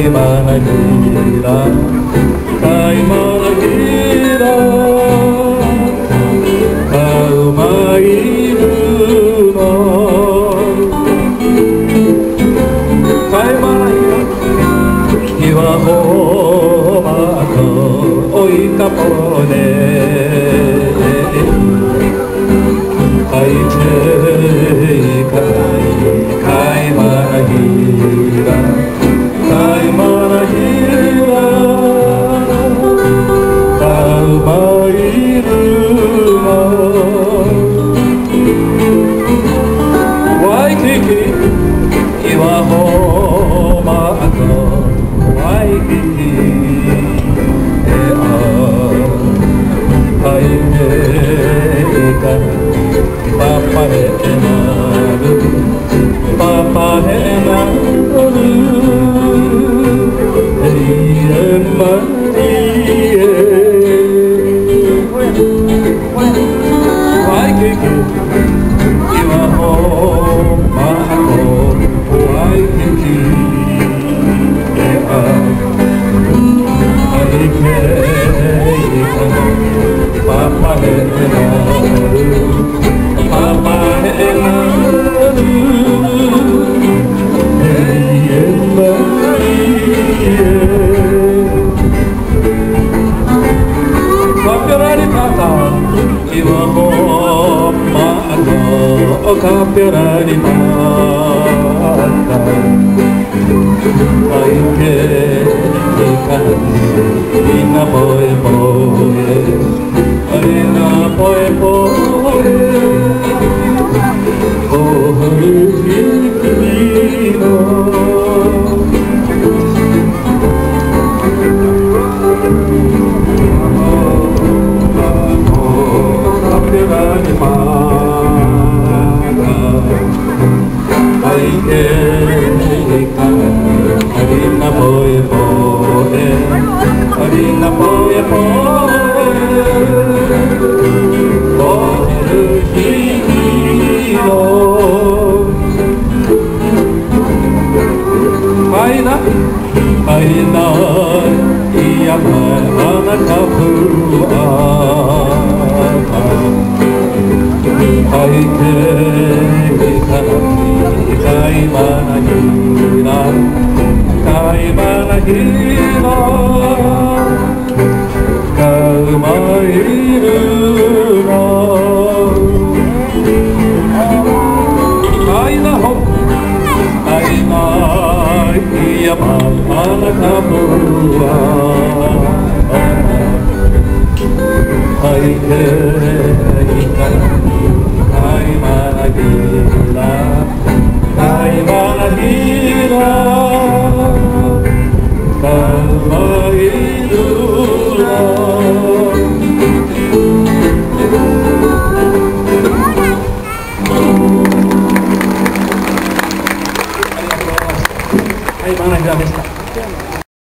Kaimanahira, Kaimanahira, Kaumairu no Kaimanahira, Kiwa Homako Oikapone, Kaitei Kai Kaimanahira, Kaimanahira, Kaumairu no Waikiki, Iwa Homako Waikiki, Papa Henaru, Papa Henaru, Waikiki, Iwa Homako Waikiki, Papa Henaru, Papa Henaru, Kapiorani Pata, Iwa Homako, Kapiorani Pata, Aike Ikani, Ina Boe Boe, Ina Boe Boe, Koharu Hikino, Kapiorani Pata, Aike Arina boy boy, Arina boy boy, Koharu Hikino, Aina, Aina, Iyama Anakapua, Aike Ikanani, Kaimanahira, Kaimanahira, Kaumairu no Aina ho, Aina Iyama Anakapua, Aike Ikanani, Kaimanahira, Kaimanahira, Kaumairu no